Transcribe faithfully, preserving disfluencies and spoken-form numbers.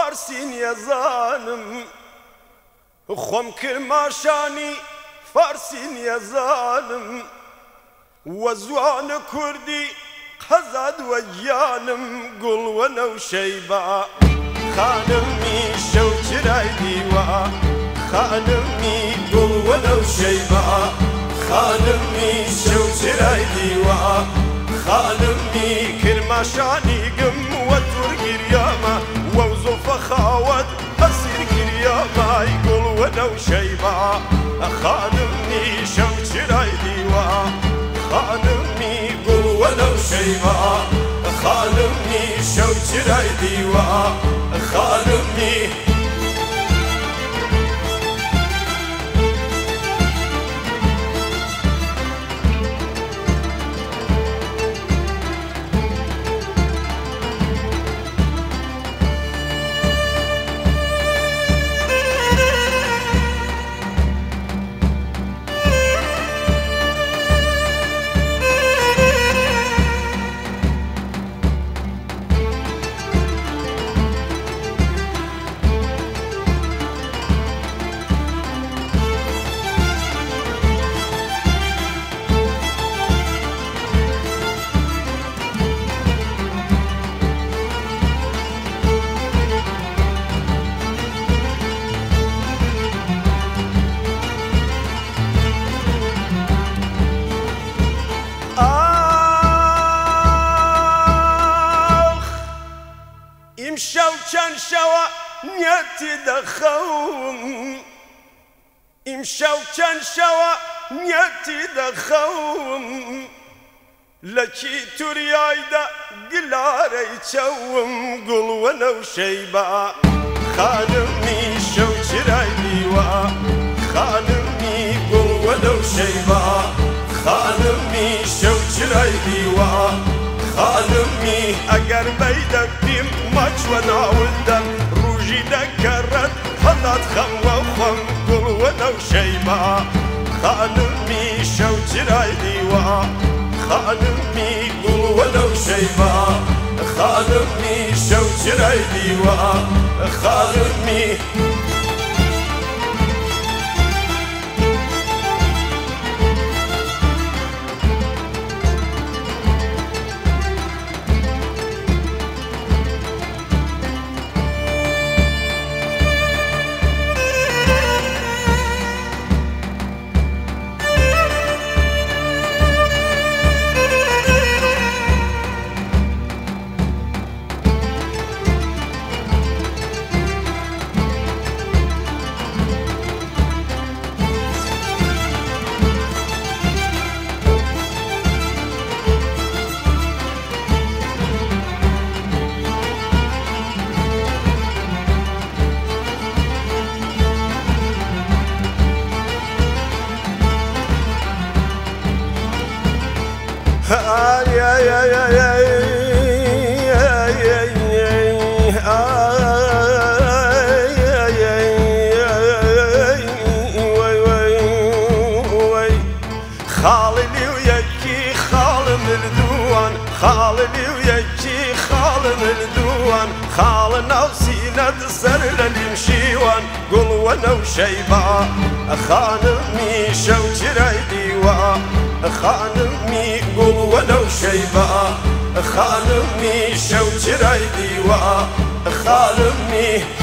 فارسین یەزانم خۆم کرماشانی فارسین یەزانم وە زوانە کوردی قەزاد وە گیانم گوڵوەنە و شەیبا خانمی شەو چرای دیوە خانمی گوڵوەنە و شەیبا خانمی شەو چرای دیوە خانمی کرماشانی گم وە تورگریامە وەو زۆفە خاوەت بەسیر گریامای گوڵوەنە و شەیبا خانمی شەو چرای دیوە خانمی گوڵوەنە و شەیبا خانمی شەو چرای دیوە خانمی شەو چەند شەوە نیەتی دەخەوم ئیمشەو چەند شەوە نیەتی دەخەوم لە چی توریایدا گلارەی چەوم گوڵوەنە و شەیبا خانمی شەو چرای دیوە خانمی گوڵوەنە و شەیبا خانمی شەو چرای دیوە خانمی ئەگەر بەی دەبیم ماچوە ناولدەم ڕوژی دەگەڕێت هەڵات خەموە خۆم گوڵوەنە و شەیبا خانمی شەو چرای دیوە خانمی گوڵوەنە و شەیبا خانمی شەو چرای دیوە خانمی ay ay ay ay ay خالي وياكي خال مردوان خالي وياكي خال مردوان خال نوسينا تسر للمشيوان قلوة وشيبا خانمي شو جراي ديوان خانمي قلوة وشيبا خانمي شو جراي ديوان خانمي